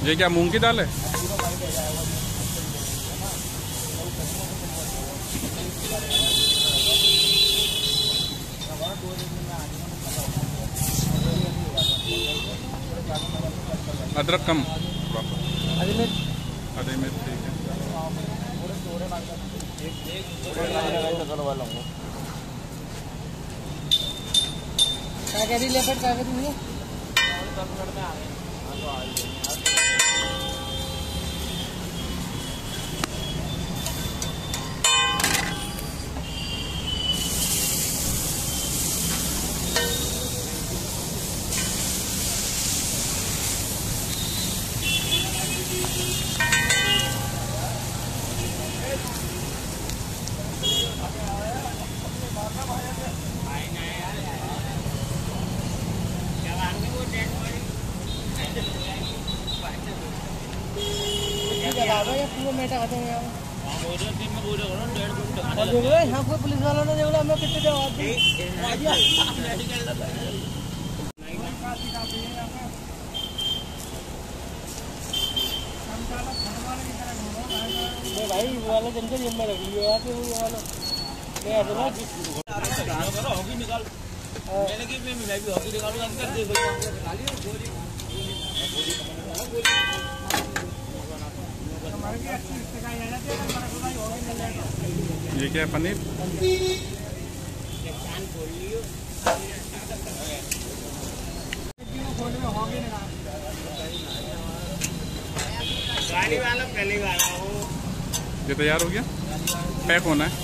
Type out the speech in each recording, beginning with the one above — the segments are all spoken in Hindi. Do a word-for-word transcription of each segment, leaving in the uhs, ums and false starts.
ये क्या मूंग की दाल है? अदरक कम, आधे में ठीक है। क्या कह रही लेपट, क्या कह रही है? यहाँ कोई पुलिस वाला ने देखो हमें कितने जवाब दी। भाई वो वाला जंगल जिम में रख लिया यार, वो वाला मैं ऐसा ना हॉकी निकाल मैंने कि मैं भी हॉकी निकालूंगा अंदर देखो ये क्या है? पनीर गाड़ी वाला पहली वाला हो। ये तैयार हो गया, पैक होना है।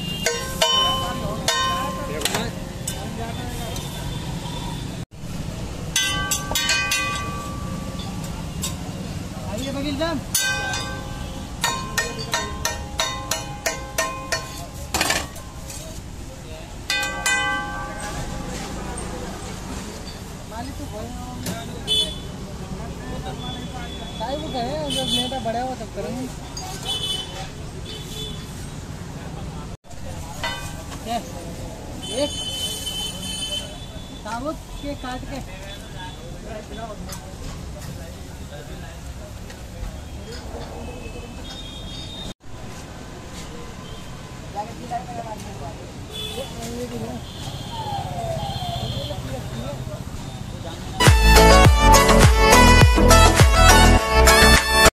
आइए वकील साहब। वो गए जब मेरा बड़ा हुआ तब करेंगे। एक साबुत के काट के